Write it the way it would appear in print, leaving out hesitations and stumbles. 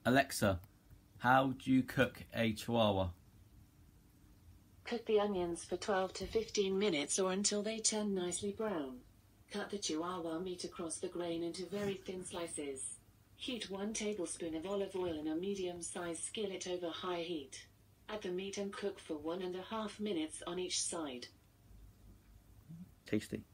Alexa, how do you cook a chihuahua? Cook the onions for 12 to 15 minutes or until they turn nicely brown. Cut the chihuahua meat across the grain into very thin slices. Heat 1 tablespoon of olive oil in a medium-sized skillet over high heat. Add the meat and cook for 1.5 minutes on each side. Tasty.